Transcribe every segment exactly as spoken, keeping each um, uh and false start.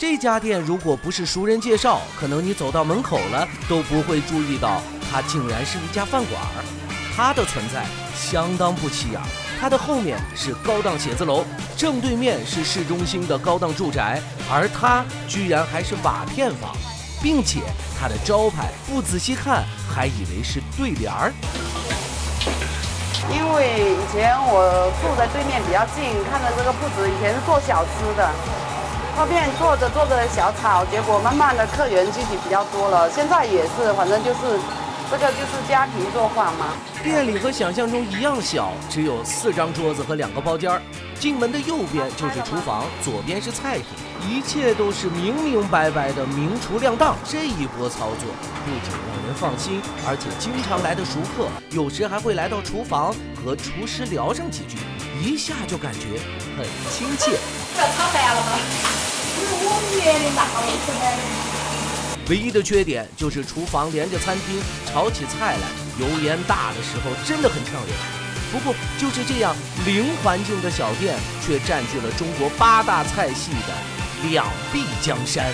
这家店如果不是熟人介绍，可能你走到门口了都不会注意到，它竟然是一家饭馆。它的存在相当不起眼，它的后面是高档写字楼，正对面是市中心的高档住宅，而它居然还是瓦片房，并且它的招牌不仔细看还以为是对联儿。 因为以前我住在对面比较近，看到这个铺子以前是做小吃的，后面做着做着小炒，结果慢慢的客源聚集比较多了，现在也是，反正就是这个就是家庭做饭嘛。 店里和想象中一样小，只有四张桌子和两个包间儿。进门的右边就是厨房，左边是菜品，一切都是明明白白的明厨亮档。这一波操作不仅让人放心，而且经常来的熟客有时还会来到厨房和厨师聊上几句，一下就感觉很亲切。 要炒饭了吗？不是我们园林大我吃饭的。 唯一的缺点就是厨房连着餐厅，炒起菜来油烟大的时候真的很呛人。不过就是这样零环境的小店，却占据了中国八大菜系的两壁江山。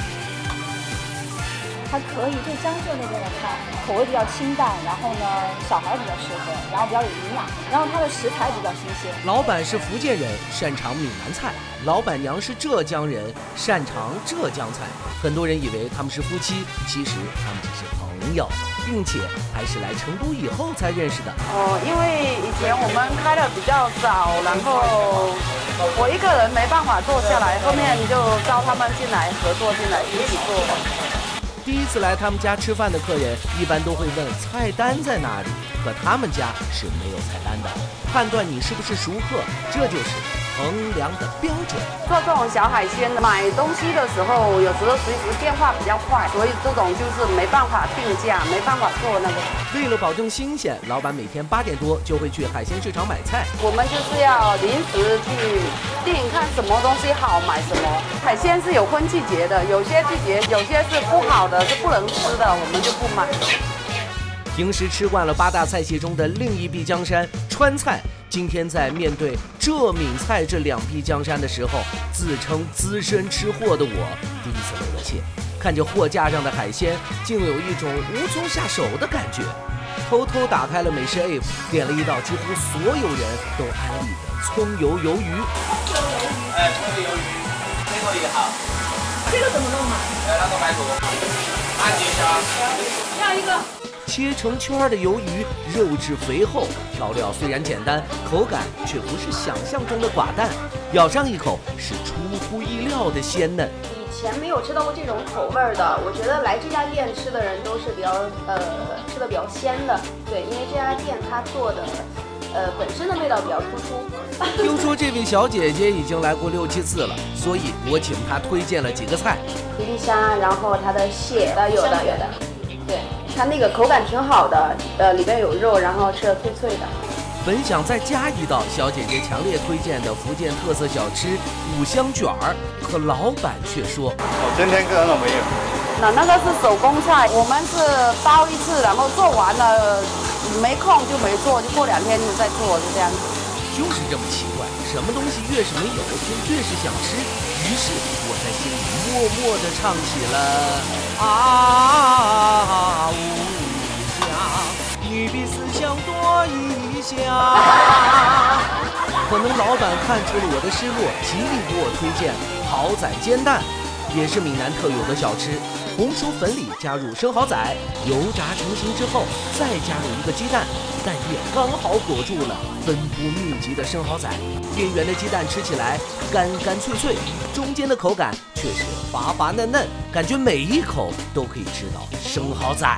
它可以，就江浙那边的菜，口味比较清淡，然后呢，小孩比较适合，然后比较有营养，然后它的食材比较新鲜。 老板是福建人，擅长闽南菜；老板娘是浙江人，擅长浙江菜。很多人以为他们是夫妻，其实他们只是朋友，并且还是来成都以后才认识的。 哦，因为以前我们开的比较早，然后我一个人没办法做下来，后面就招他们进来合作进来一起做。 第一次来他们家吃饭的客人一般都会问菜单在哪里，可他们家是没有菜单的。判断你是不是熟客，这就是衡量的标准。 做这种小海鲜，买东西的时候有时候随时变化比较快，所以这种就是没办法定价，没办法做那个。 为了保证新鲜，老板每天八点多就会去海鲜市场买菜。 我们就是要临时去定，看什么东西好买什么。海鲜是有分季节的，有些季节有些是不好的，是不能吃的，我们就不买。 平时吃惯了八大菜系中的另一壁江山川菜，今天在面对浙闽菜这两壁江山的时候，自称资深吃货的我第一次露了怯，看着货架上的海鲜，竟有一种无从下手的感觉。偷偷打开了美食 A P P， 点了一道几乎所有人都安利的葱油鱿鱼。 葱油鱿鱼， 哎，葱油鱿鱼，这个也好。 这个怎么弄嘛？ 哎，那个白煮，按几下。 要一个。 切成圈的鱿鱼，肉质肥厚，调料虽然简单，口感却不是想象中的寡淡，咬上一口是出乎意料的鲜嫩。 以前没有吃到过这种口味的，我觉得来这家店吃的人都是比较呃吃的比较鲜的，对，因为这家店它做的呃本身的味道比较突出。 听说这位小姐姐已经来过六七次了，所以我请她推荐了几个菜： 皮皮虾，然后它的蟹，有的有的，对。它那个口感挺好的，呃，里边有肉，然后吃的脆脆的。 本想再加一道小姐姐强烈推荐的福建特色小吃五香卷儿，可老板却说：“ 我今天个人都没有。” 那那个是手工菜，我们是包一次，然后做完了没空就没做，就过两天就再做，就这样子。 就是这么奇怪，什么东西越是没有，就越是想吃。于是我在心里默默地唱起了啊无香，你比思乡多异乡。可能老板看出了我的失落，极力给我推荐蚝仔煎蛋，也是闽南特有的小吃。红薯粉里加入生蚝仔，油炸成型之后，再加入一个鸡蛋，蛋液刚好裹住了分布密集的生蚝仔。边缘的鸡蛋吃起来干干脆脆，中间的口感却是滑滑嫩嫩，感觉每一口都可以吃到生蚝仔。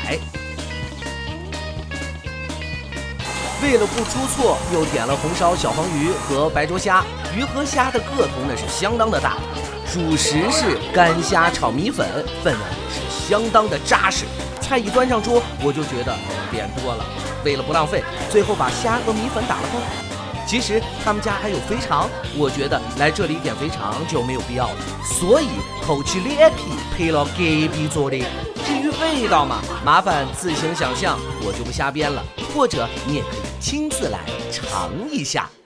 为了不出错，又点了红烧小黄鱼和白灼虾，鱼和虾的个头那是相当的大。主食是干虾炒米粉，分量也是相当的扎实。菜一端上桌，我就觉得点多了。为了不浪费，最后把虾和米粉打了包。其实他们家还有肥肠，我觉得来这里点肥肠就没有必要了，所以偷去两皮配了隔壁做的。至于味道嘛，麻烦自行想象，我就不瞎编了，或者你也可以亲自来尝一下。